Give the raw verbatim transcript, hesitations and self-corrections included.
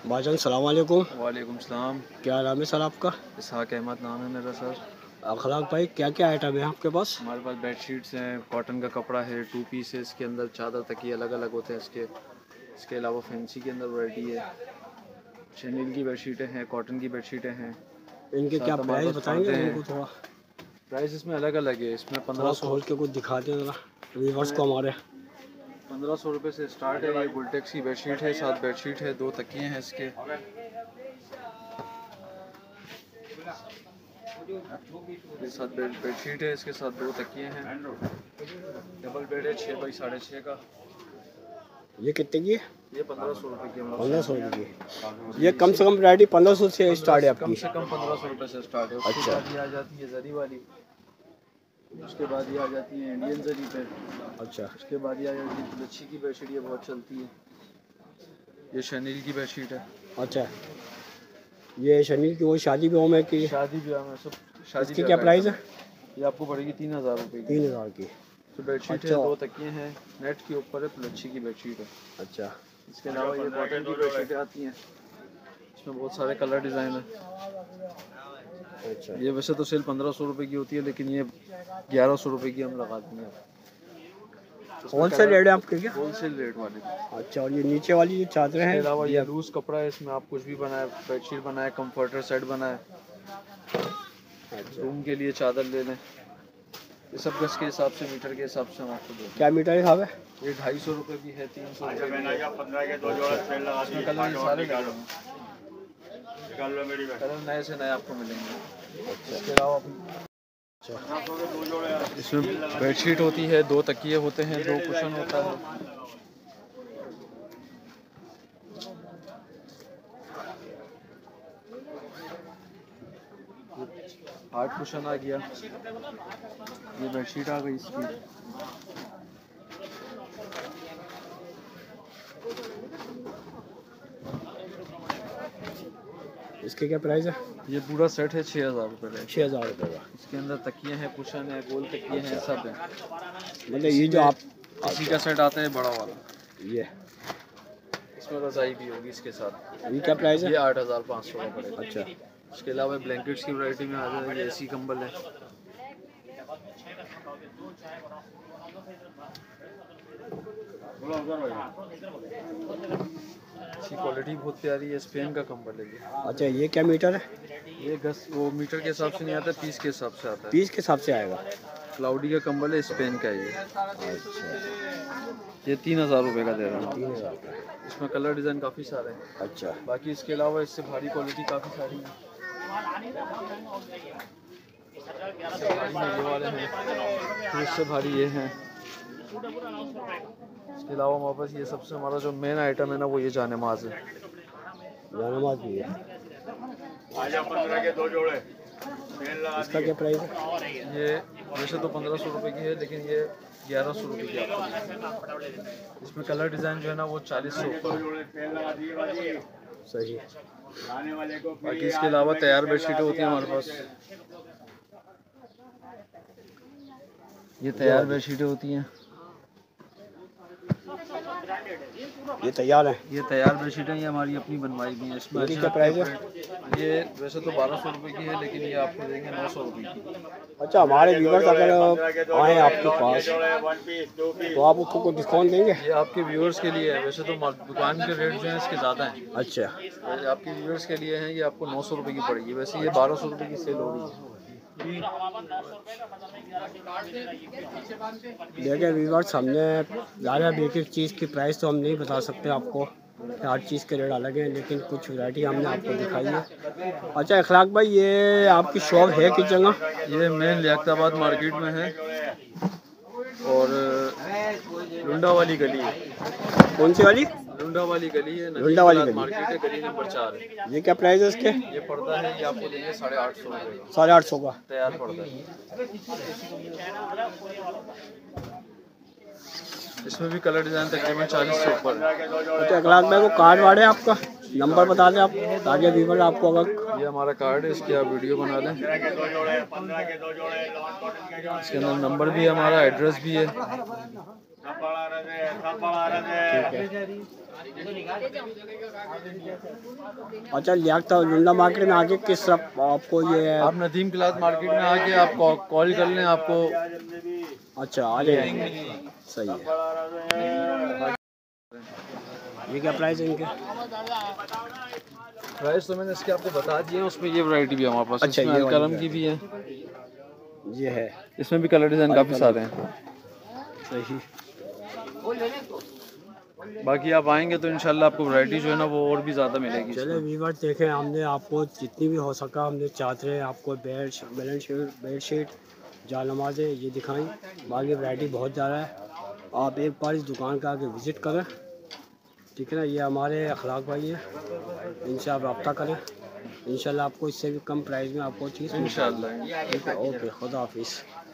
भाईजान सलाम वालेकुम। वालेकुम सलाम। क्या नाम है सर आपका? इसहाक अहमद नाम है मेरा सर। अखलाक भाई, क्या क्या आइटम है आपके पास? हमारे पास बेडशीट्स हैं, कॉटन का कपड़ा है, टू पीस है, इसके अंदर चादर तकिए अलग अलग होते हैं इसके इसके अलावा फैंसी के अंदर वैरायटी है, शनील की बेडशीटें हैं, कॉटन की बेडशीटें हैं। इनके क्या प्राइस बताएंगे हमको थोड़ा? प्राइस इसमें अलग अलग है। इसमें पंद्रह सौ खोल के कुछ दिखाते हैं ज़रा व्यूअर्स को हमारे। पंद्रह सौ रुपये से स्टार्ट है। ये गुलटेक्स की बेडशीट है, साथ बेडशीट है, दो तकिए हैं इसके। ये साथ बेड बेडशीट है, इसके साथ दो तकिए हैं। डबल बेड है छः बाई साढ़े छः का। ये कितने की है? ये पंद्रह सौ रुपये की। पंद्रह सौ रुपये की। ये कम से कम वैरायटी पंद्रह सौ से स्टार्ट है आपकी? कम से कम पंद्रह सौ रुपये से स्टार्ट है। उसके अच्छा। बाद ये आ जाती है जरी वाली, उसके बाद ये आ जाती है इंडियन जरी पे। अच्छा। उसके बाद ये आ जाती है लच्छी की बेडशीट, ये बहुत चलती है। ये शनील की बेडशीट है। अच्छा, ये शनील की वो शादी ब्याह में की? शादी ब्याह में सब। शादी इसकी क्या प्राइस है? ये आपको पड़ेगी तीन हज़ार रुपये की। तीन हज़ार की तो बेडशीट अच्छा। है, दो तकिए हैं, नेट के ऊपर है, लच्छी की बेडशीट है। अच्छा। इसके अलावा ये कॉटन की बेडशीटें आती हैं, इसमें बहुत सारे कलर डिज़ाइन है। अच्छा। ये वैसे तो सेल पंद्रह सौ रुपये की होती है, लेकिन ये ग्यारह सौ रुपये की हम लगाते हैं। होलसेल रेट है आपके क्या? होलसेल रेट वाले। अच्छा, और ये नीचे वाली जो चादरें हैं? इसके अलावा ये लूज कपड़ा है, इसमें आप कुछ भी बनाए, बेडशीट बनाए, कंफर्टर सेट बनाए, रूम के लिए चादर ले लें। ये सब गज के हिसाब से, मीटर के हिसाब से हम आपको देते हैं। क्या मीटर हिसाब है? ये ढाई सौ रुपये भी है, तीन सौ रुपये भी है। इसमें कलर ये सारे कलर नए से नए आपको मिलेंगे। इसके अलावा इसमें बेडशीट होती है, दो तकिए होते हैं, दो कुशन होता है। हार्ड कुशन आ गया, ये बेडशीट आ गई इसकी। इसके क्या प्राइस है? ये पूरा सेट है छः हज़ार रुपये का। छः हज़ार रुपये का। इसके अंदर तकिए हैं, कुशन है, गोल तकिए हैं, सब है। मतलब ये जो आप इसी का सेट आता है बड़ा वाला, ये इसमें रजाई भी होगी इसके साथ। ये क्या प्राइस है? ये आठ हज़ार पाँच सौ का पड़ेगा। अच्छा। इसके अलावा ब्लैंकेट्स की वैरायटी में आ जाएगी, एसी कंबल है। इसकी क्वालिटी बहुत प्यारी है, स्पेन का कंबल है ये। अच्छा, ये क्या मीटर है? ये गस वो मीटर के हिसाब से नहीं आता, पीस के हिसाब से आता है। पीस के हिसाब से आएगा। क्लाउडी का कंबल है, स्पेन का है ये। अच्छा। ये तीन हज़ार रुपये का दे रहा हूँ। तीन हज़ार का। इसमें कलर डिज़ाइन काफ़ी सारे हैं। अच्छा। बाकी इसके अलावा इससे भारी क्वालिटी काफ़ी सारी है। इससे भारी ये वाले हैं, फिर इससे भारी ये हैं। इसके अलावा हमारे पास ये सबसे हमारा जो मेन आइटम है ना, वो ये जानमाज़ है। जानमाज़ भी है। इसका क्या प्राइस है? ये वैसे तो पंद्रह सौ रुपये की है, लेकिन ये ग्यारह सौ रुपये की आपको। इसमें कलर डिज़ाइन जो है ना वो चालीस सौ का। सही। बाकी इसके अलावा तैयार बेडशीटें होती हैं हमारे पास। ये तैयार बेडशीटें होती हैं, ये तैयार है। ये तैयार बेडशीटें ये हमारी अपनी बनवाई भी हैं। इसमें क्या प्राइस है? ये वैसे तो बारह सौ रुपये की है, लेकिन ये आपको देंगे नौ सौ रुपये की। अच्छा, हमारे व्यूअर्स अगर आए आपके पास तो आप उसको कोई डिस्काउंट देंगे? ये आपके व्यूअर्स के लिए है, वैसे तो दुकान के रेट जो है इसके ज़्यादा हैं। अच्छा। ये आपके व्यूअर्स के लिए हैं, ये आपको नौ सौ रुपये की पड़ेगी। वैसे ये बारह सौ रुपये की सेल हो रही है। देखिए व्यूअर्स, हमने ज़्यादा एक एक चीज़ की प्राइस तो हम नहीं बता सकते आपको, हर चीज़ के रेट अलग हैं, लेकिन कुछ वैरायटी हमने आपको दिखाई है। अच्छा अखलाक भाई, ये आपकी शॉप है किस जगह? ये मेन लियाकताबाद मार्केट में है और लुंडा वाली गली है। कौन सी वाली? लुंडा वाली गली है, लुंडा वाली गली मार्केट है, गली नंबर चार है। ये क्या प्राइस है इसके? ये पर्दा है, ये आपको देंगे साढ़े आठ सौ रुपये। साढ़े आठ सौ का तैयार पर्दा है। इसमें भी कलर डिज़ाइन तकरीबन चालीस से ऊपर है। अच्छा अखलाक भाई, वो कार्ड वार्ड है आपका, नंबर बता दें आप ताकि व्यूअर आपको अगर। ये हमारा कार्ड है, इसकी आप वीडियो बना लें। इसके अंदर नंबर भी है हमारा, एड्रेस भी है। ठीक है। अच्छा, लियाकत लुंडा मार्केट में आके किस तरफ आपको ये? आप नदीम क्लास मार्केट में आके आप कॉल कर लें, आपको। अच्छा, आ जाएंगे। सही है। ये क्या प्राइस है इनके? प्राइस तो मैंने इसके आपको बता दिए हैं। उसमें ये वैरायटी भी है हमारे पास। अच्छा, इसमें ये अलकरम की भी है। ये है, इसमें भी कलर डिज़ाइन काफ़ी सारे हैं। सही। बाकी आप आएंगे तो इंशाल्लाह आपको वैरायटी जो है ना वो और भी ज़्यादा मिलेगी। चले वीवर देखें, हमने आपको जितनी भी हो सका हमने चादरें, आपको bed bed sheet bed sheet जालनमाज़ें ये दिखाई। बाकी वैरायटी बहुत ज़्यादा है। आप एक बार इस दुकान का आके विज़िट करें, ठीक है ना। ये हमारे अखलाक भाई हैं, इनसे आप रब्ता करें। इंशाल्लाह आपको इससे भी कम प्राइस में आपको चीज़ इंशाल्लाह। ठीक है। ओके, खुदा हाफिज़।